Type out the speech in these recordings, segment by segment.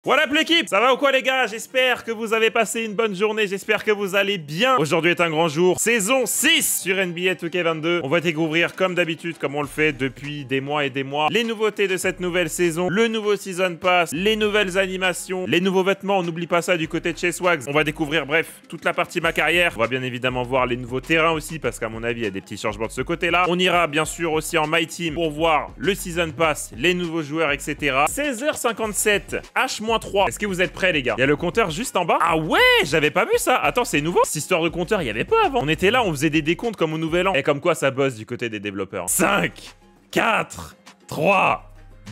What up l'équipe? Ça va ou quoi les gars? J'espère que vous avez passé une bonne journée, j'espère que vous allez bien. Aujourd'hui est un grand jour, saison 6 sur NBA 2K22. On va découvrir comme d'habitude, comme on le fait depuis des mois et des mois, les nouveautés de cette nouvelle saison, le nouveau Season Pass, les nouvelles animations, les nouveaux vêtements, on n'oublie pas ça du côté de chez Swags. On va découvrir bref, toute la partie ma carrière. On va bien évidemment voir les nouveaux terrains aussi, parce qu'à mon avis il y a des petits changements de ce côté-là. On ira bien sûr aussi en My Team pour voir le Season Pass, les nouveaux joueurs, etc. 16h57, H-3. Est-ce que vous êtes prêts les gars? Il y a le compteur juste en bas. Ah ouais, j'avais pas vu ça. Attends, c'est nouveau. Cette histoire de compteur, il y avait pas avant. On était là, on faisait des décomptes comme au nouvel an. Et comme quoi ça bosse du côté des développeurs. 5, 4, 3,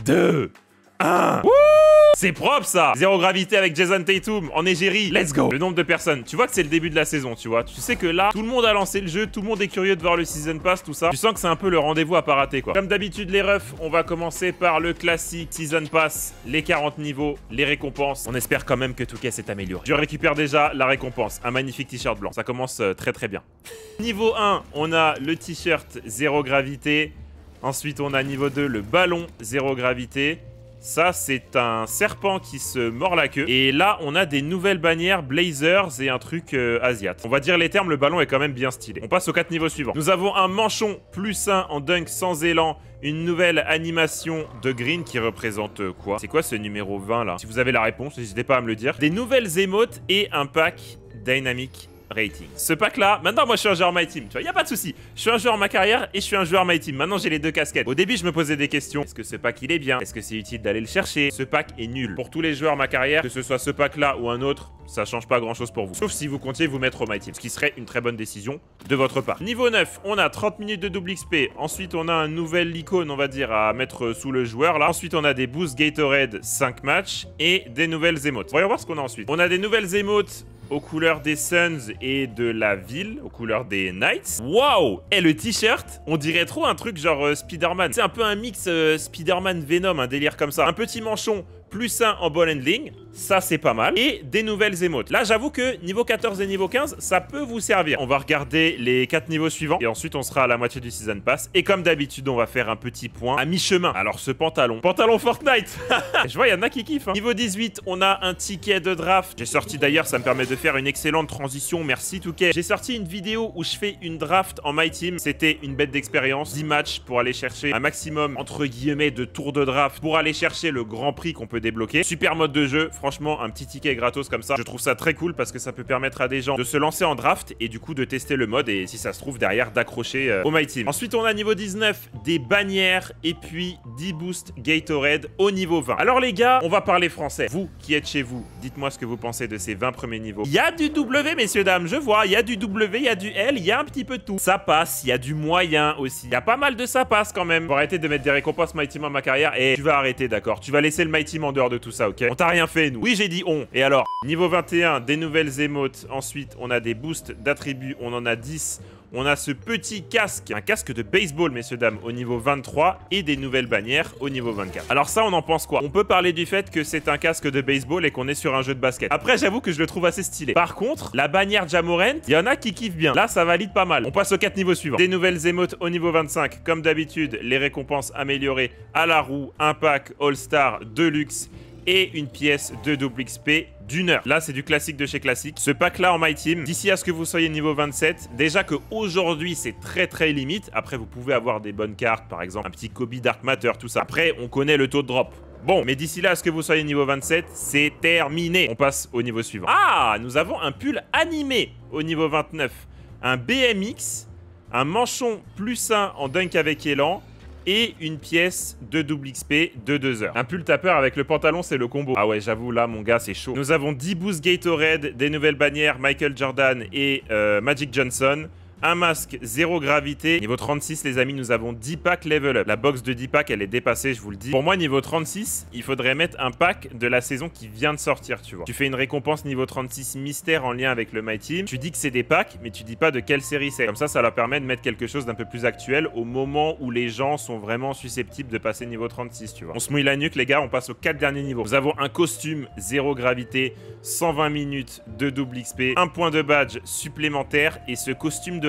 2, 1. Wouh! C'est propre ça. Zéro gravité avec Jason Tatum en égérie. Let's go. Le nombre de personnes. Tu vois que c'est le début de la saison, tu vois. Tu sais que là, tout le monde a lancé le jeu, tout le monde est curieux de voir le Season Pass, tout ça. Tu sens que c'est un peu le rendez-vous à pas rater, quoi. Comme d'habitude, les refs, on va commencer par le classique Season Pass, les 40 niveaux, les récompenses. On espère quand même que 2K s'est amélioré. Je récupère déjà la récompense. Un magnifique t-shirt blanc. Ça commence très très bien. Niveau 1, on a le t-shirt zéro gravité. Ensuite, on a niveau 2, le ballon zéro gravité. Ça, c'est un serpent qui se mord la queue. Et là, on a des nouvelles bannières Blazers et un truc asiat. On va dire les termes, le ballon est quand même bien stylé. On passe aux 4 niveaux suivants. Nous avons un manchon +1 en dunk sans élan. Une nouvelle animation de Green qui représente quoi? C'est quoi ce numéro 20 là? Si vous avez la réponse, n'hésitez pas à me le dire. Des nouvelles émotes et un pack Dynamic Rating. Ce pack là, maintenant moi je suis un joueur My Team, tu vois, y a pas de souci. Je suis un joueur ma carrière et je suis un joueur My Team. Maintenant j'ai les deux casquettes. Au début je me posais des questions. Est-ce que ce pack il est bien? Est-ce que c'est utile d'aller le chercher? Ce pack est nul. Pour tous les joueurs ma carrière, que ce soit ce pack là ou un autre, ça change pas grand chose pour vous. Sauf si vous comptiez vous mettre au My Team, ce qui serait une très bonne décision de votre part. Niveau 9, on a 30 minutes de double XP. Ensuite on a un nouvel icône, on va dire, à mettre sous le joueur là. Ensuite on a des boosts Gatorade 5 matchs et des nouvelles émotes. Voyons voir ce qu'on a ensuite. On a des nouvelles émotes aux couleurs des Suns et de la ville, aux couleurs des Knights. Waouh! Et le t-shirt, on dirait trop un truc genre Spider-Man. C'est un peu un mix Spider-Man Venom, un délire comme ça. Un petit manchon +1 en ball handling, ça c'est pas mal. Et des nouvelles émotes. Là j'avoue que niveau 14 et niveau 15, ça peut vous servir. On va regarder les 4 niveaux suivants. Et ensuite on sera à la moitié du Season Pass. Et comme d'habitude, on va faire un petit point à mi-chemin. Alors ce pantalon Fortnite. Je vois, il y en a qui kiffent. Hein. Niveau 18, on a un ticket de draft. J'ai sorti d'ailleurs, ça me permet de faire une excellente transition. Merci 2K. J'ai sorti une vidéo où je fais une draft en My Team. C'était une bête d'expérience. 10 matchs pour aller chercher un maximum, entre guillemets, de tours de draft. Pour aller chercher le grand prix qu'on peut débloquer. Super mode de jeu. Franchement, un petit ticket gratos comme ça. Je trouve ça très cool parce que ça peut permettre à des gens de se lancer en draft et du coup de tester le mode et si ça se trouve derrière d'accrocher au My Team. Ensuite, on a niveau 19 des bannières et puis 10 boosts Gatorade au niveau 20. Alors les gars, on va parler français. Vous qui êtes chez vous, dites-moi ce que vous pensez de ces 20 premiers niveaux. Il y a du W, messieurs, dames, je vois. Il y a du W, il y a du L, il y a un petit peu de tout. Ça passe, il y a du moyen aussi. Il y a pas mal de ça passe quand même. Faut arrêter de mettre des récompenses My Team à ma carrière et tu vas arrêter, d'accord? Tu vas laisser le My Team en dehors de tout ça, ok? On t'a rien fait, nous. Oui, j'ai dit on. Et alors? Niveau 21, des nouvelles émotes. Ensuite, on a des boosts d'attributs. On en a 10. On a ce petit casque, un casque de baseball, messieurs, dames, au niveau 23 et des nouvelles bannières au niveau 24. Alors ça, on en pense quoi? On peut parler du fait que c'est un casque de baseball et qu'on est sur un jeu de basket. Après, j'avoue que je le trouve assez stylé. Par contre, la bannière Ja Morant, il y en a qui kiffent bien. Là, ça valide pas mal. On passe aux 4 niveaux suivants. Des nouvelles émotes au niveau 25. Comme d'habitude, les récompenses améliorées à la roue, un pack All-Star Deluxe et une pièce de double XP d'1 heure. Là, c'est du classique de chez classique. Ce pack-là en My Team, d'ici à ce que vous soyez niveau 27, déjà qu'aujourd'hui, c'est très très limite. Après, vous pouvez avoir des bonnes cartes, par exemple, un petit Kobe Dark Matter, tout ça. Après, on connaît le taux de drop. Bon, mais d'ici là, à ce que vous soyez niveau 27, c'est terminé. On passe au niveau suivant. Ah, nous avons un pull animé au niveau 29. Un BMX, un manchon +1 en dunk avec élan, et une pièce de double XP de 2 heures. Un pull tapeur avec le pantalon, c'est le combo. Ah ouais, j'avoue, là, mon gars, c'est chaud. Nous avons 10 boosts Gatorade, des nouvelles bannières Michael Jordan et Magic Johnson. Un masque, 0 gravité. Niveau 36, les amis, nous avons 10 packs level up. La box de 10 packs, elle est dépassée, je vous le dis. Pour moi, niveau 36, il faudrait mettre un pack de la saison qui vient de sortir, tu vois. Tu fais une récompense niveau 36 mystère en lien avec le My Team. Tu dis que c'est des packs, mais tu dis pas de quelle série c'est. Comme ça leur permet de mettre quelque chose d'un peu plus actuel au moment où les gens sont vraiment susceptibles de passer niveau 36, tu vois. On se mouille la nuque, les gars, on passe aux 4 derniers niveaux. Nous avons un costume, 0 gravité, 120 minutes de double XP, un point de badge supplémentaire et ce costume de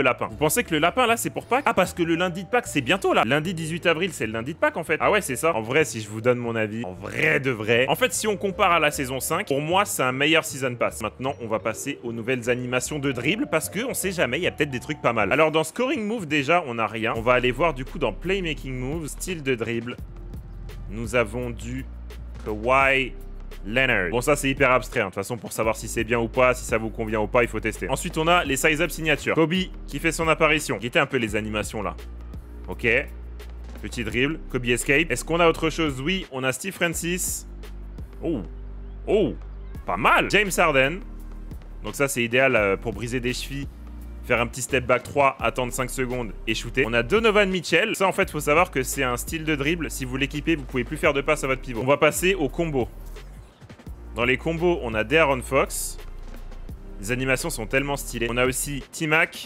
le lapin. Vous pensez que le lapin là c'est pour Pâques? Ah, parce que le lundi de Pâques c'est bientôt là. Lundi 18 avril c'est le lundi de Pâques en fait. Ah ouais, c'est ça. En vrai, si je vous donne mon avis, en vrai de vrai. En fait, si on compare à la saison 5, pour moi c'est un meilleur season pass. Maintenant, on va passer aux nouvelles animations de dribble parce que on sait jamais, il y a peut-être des trucs pas mal. Alors dans scoring move déjà, on a rien. On va aller voir du coup dans playmaking move, style de dribble. Nous avons du Kawhi Leonard. Bon, ça c'est hyper abstrait, hein. De toute façon, pour savoir si c'est bien ou pas, si ça vous convient ou pas, il faut tester. Ensuite, on a les size-up signatures. Kobe qui fait son apparition. Guettez un peu les animations là. Ok. Petit dribble. Kobe escape. Est-ce qu'on a autre chose? Oui, on a Steve Francis. Oh. Oh. Pas mal. James Harden. Donc ça, c'est idéal pour briser des chevilles. Faire un petit step back 3, attendre 5 secondes et shooter. On a Donovan Mitchell. Ça, en fait, faut savoir que c'est un style de dribble. Si vous l'équipez, vous pouvez plus faire de passe à votre pivot. On va passer au combo. Dans les combos, on a De'Aaron Fox. Les animations sont tellement stylées. On a aussi T-Mac.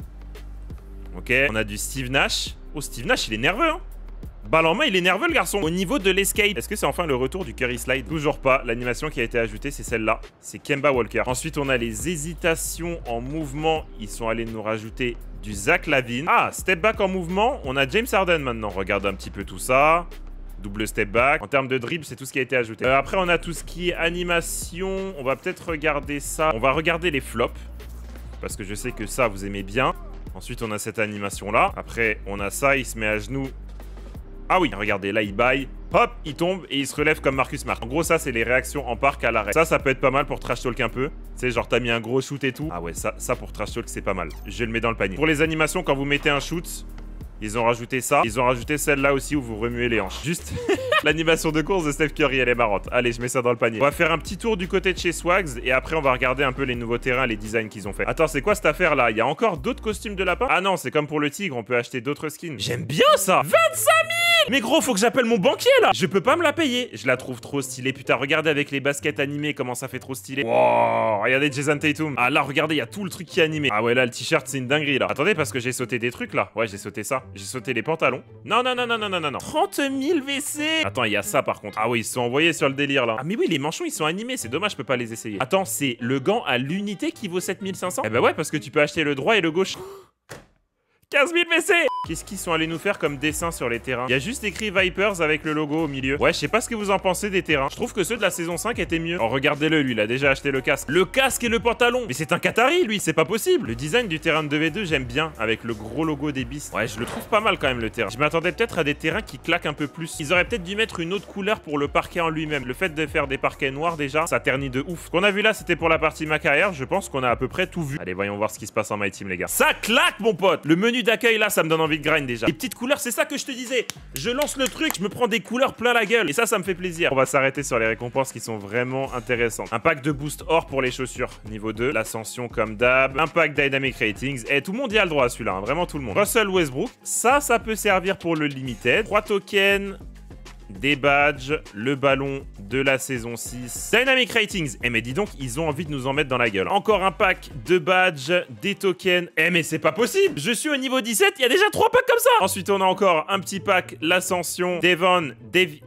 Ok. On a du Steve Nash. Oh, Steve Nash, il est nerveux, hein. Balle en main, il est nerveux, le garçon. Au niveau de l'escape, est-ce que c'est enfin le retour du Curry Slide? Toujours pas. L'animation qui a été ajoutée, c'est celle-là. C'est Kemba Walker. Ensuite, on a les hésitations en mouvement. Ils sont allés nous rajouter du Zach LaVine. Ah, step back en mouvement. On a James Harden maintenant. Regarde un petit peu tout ça. Double step back. En termes de dribble, c'est tout ce qui a été ajouté. Après, on a tout ce qui est animation. On va peut-être regarder ça. On va regarder les flops. Parce que je sais que ça, vous aimez bien. Ensuite, on a cette animation-là. Après, on a ça. Il se met à genoux. Ah oui, regardez, là, il baille. Hop, il tombe et il se relève comme Marcus Smart. En gros, ça, c'est les réactions en parc à l'arrêt. Ça peut être pas mal pour trash talk un peu. Tu sais, genre, t'as mis un gros shoot et tout. Ah ouais, ça pour trash talk, c'est pas mal. Je le mets dans le panier. Pour les animations, quand vous mettez un shoot... Ils ont rajouté ça. Ils ont rajouté celle-là aussi où vous remuez les hanches. Juste l'animation de course de Steph Curry, elle est marrante. Allez, je mets ça dans le panier. On va faire un petit tour du côté de chez Swags et après on va regarder un peu les nouveaux terrains, les designs qu'ils ont fait. Attends, c'est quoi cette affaire là? Il y a encore d'autres costumes de lapin? Ah non, c'est comme pour le tigre, on peut acheter d'autres skins. J'aime bien ça. 25 000. Mais gros, faut que j'appelle mon banquier là. Je peux pas me la payer. Je la trouve trop stylée. Putain, regardez avec les baskets animées comment ça fait trop stylé. Wow, regardez Jason Tatum. Ah là, regardez, il y a tout le truc qui est animé. Ah ouais, là, le t-shirt, c'est une dinguerie là. Attendez, parce que j'ai sauté des trucs là. Ouais, j'ai sauté ça. J'ai sauté les pantalons. Non. 30 000 WC. Attends, il y a ça par contre. Ah oui, ils se sont envoyés sur le délire là. Ah mais oui, les manchons, ils sont animés. C'est dommage, je peux pas les essayer. Attends, c'est le gant à l'unité qui vaut 7500? Eh bah ouais, parce que tu peux acheter le droit et le gauche. 15 000 WC. Qu'est-ce qu'ils sont allés nous faire comme dessin sur les terrains? Il y a juste écrit Vipers avec le logo au milieu. Ouais, je sais pas ce que vous en pensez des terrains. Je trouve que ceux de la saison 5 étaient mieux. Oh, regardez-le, lui, il a déjà acheté le casque. Le casque et le pantalon. Mais c'est un Qatari, lui, c'est pas possible. Le design du terrain de 2v2, j'aime bien, avec le gros logo des Beasts. Ouais, je le trouve pas mal quand même, le terrain. Je m'attendais peut-être à des terrains qui claquent un peu plus. Ils auraient peut-être dû mettre une autre couleur pour le parquet en lui-même. Le fait de faire des parquets noirs, déjà, ça ternit de ouf. Ce qu'on a vu là, c'était pour la partie Macaire. Je pense qu'on a à peu près tout vu. Allez, voyons voir ce qui se passe en My Team, les gars. Ça claque, mon pote. Le menu d'accueil, là, ça me donne envie de grind déjà. Les petites couleurs, c'est ça que je te disais. Je lance le truc, je me prends des couleurs plein la gueule. Et ça me fait plaisir. On va s'arrêter sur les récompenses qui sont vraiment intéressantes. Un pack de boost or pour les chaussures, niveau 2. L'ascension comme d'hab. Un pack Dynamic Ratings. Et tout le monde y a le droit à celui-là, hein. Vraiment tout le monde. Russell Westbrook. Ça peut servir pour le limited. 3 tokens. Des badges, le ballon de la saison 6. Dynamic Ratings. Eh mais dis donc, ils ont envie de nous en mettre dans la gueule. Encore un pack de badges, des tokens. Eh mais c'est pas possible. Je suis au niveau 17, il y a déjà 3 packs comme ça. Ensuite, on a encore un petit pack, l'ascension. Devon.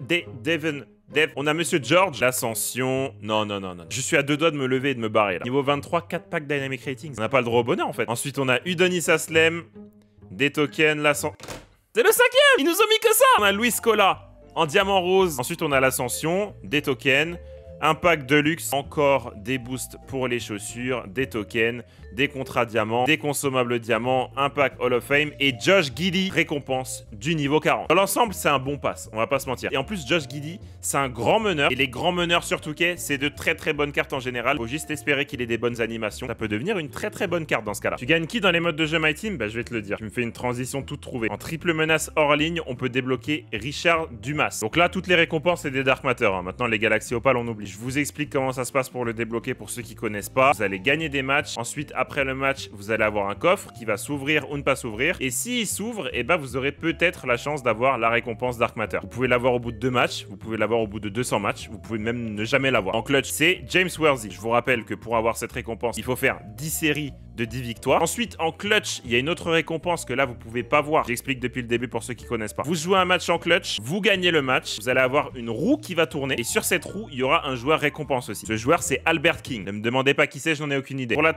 On a Monsieur George. L'ascension. Non. Je suis à 2 doigts de me lever et de me barrer là. Niveau 23, 4 packs Dynamic Ratings. On n'a pas le droit au bonheur en fait. Ensuite, on a Udonis Haslem. Des tokens, l'ascension. C'est le 5e. Ils nous ont mis que ça. On a Luis Scola. En diamant rose. Ensuite, on a l'ascension, des tokens, un pack de luxe, encore des boosts pour les chaussures, des tokens, des contrats diamants, des consommables diamants, un pack Hall of Fame et Josh Giddey, récompense du niveau 40. Dans l'ensemble, c'est un bon pass, on va pas se mentir. Et en plus, Josh Giddey, c'est un grand meneur. Et les grands meneurs sur 2K, c'est de très bonnes cartes en général. Faut juste espérer qu'il ait des bonnes animations. Ça peut devenir une très bonne carte dans ce cas-là. Tu gagnes qui dans les modes de jeu My Team? Bah, je vais te le dire. Tu me fais une transition toute trouvée. En triple menace hors ligne, on peut débloquer Richard Dumas. Donc là, toutes les récompenses, c'est des Dark Matter, hein. Maintenant, les Galaxies Opales, on oublie. Je vous explique comment ça se passe pour le débloquer pour ceux qui connaissent pas. Vous allez gagner des matchs. Ensuite, après le match, vous allez avoir un coffre qui va s'ouvrir ou ne pas s'ouvrir. Et s'il s'ouvre, et bah, vous aurez peut-être la chance d'avoir la récompense Dark Matter. Vous pouvez l'avoir au bout de 2 matchs. Vous pouvez l'avoir au bout de 200 matchs. Vous pouvez même ne jamais l'avoir. En clutch, c'est James Worthy. Je vous rappelle que pour avoir cette récompense, il faut faire 10 séries de 10 victoires. Ensuite, en clutch, il y a une autre récompense que là, vous pouvez pas voir. J'explique depuis le début pour ceux qui connaissent pas. Vous jouez un match en clutch, vous gagnez le match, vous allez avoir une roue qui va tourner et sur cette roue, il y aura un joueur récompense aussi. Ce joueur, c'est Albert King. Ne me demandez pas qui c'est, je n'en ai aucune idée. Pour la triple menace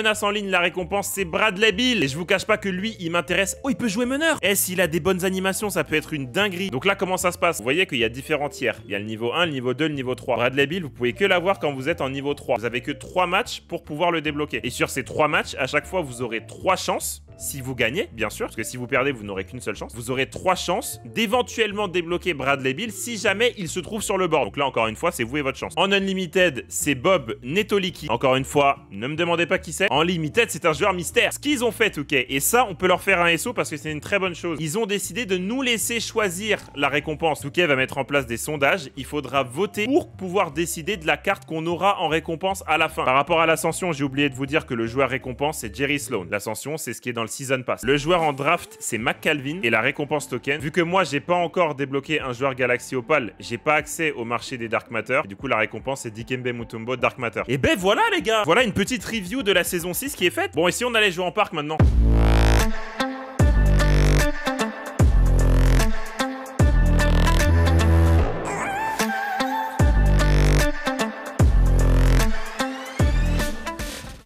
menace en ligne, la récompense c'est Bradley Beal. Et je vous cache pas que lui, il m'intéresse. Oh, il peut jouer meneur. Eh, s'il a des bonnes animations, ça peut être une dinguerie. Donc là, comment ça se passe? Vous voyez qu'il y a différents tiers. Il y a le niveau 1, le niveau 2, le niveau 3. Bradley Beal, vous pouvez que l'avoir quand vous êtes en niveau 3. Vous avez que 3 matchs pour pouvoir le débloquer. Et sur ces 3 matchs, à chaque fois, vous aurez 3 chances. Si vous gagnez, bien sûr, parce que si vous perdez, vous n'aurez qu'une seule chance. Vous aurez 3 chances d'éventuellement débloquer Bradley Beal si jamais il se trouve sur le board. Donc là, encore une fois, c'est vous et votre chance. En Unlimited, c'est Bob Netoliki. Encore une fois, ne me demandez pas qui c'est. En Limited, c'est un joueur mystère. Ce qu'ils ont fait, ok, et ça, on peut leur faire un SO parce que c'est une très bonne chose. Ils ont décidé de nous laisser choisir la récompense. Touquet va mettre en place des sondages. Il faudra voter pour pouvoir décider de la carte qu'on aura en récompense à la fin. Par rapport à l'ascension, j'ai oublié de vous dire que le joueur récompense, c'est Jerry Sloan. L'ascension, c'est ce qui est dans le Season Pass. Le joueur en draft, c'est McCalvin. Et la récompense token, vu que moi, j'ai pas encore débloqué un joueur Galaxy Opal, j'ai pas accès au marché des Dark Matter. Et du coup, la récompense, c'est Dikembe Mutombo Dark Matter. Et ben voilà, les gars. Voilà une petite review de la saison 6 qui est faite. Bon, ici, on allait jouer en parc maintenant.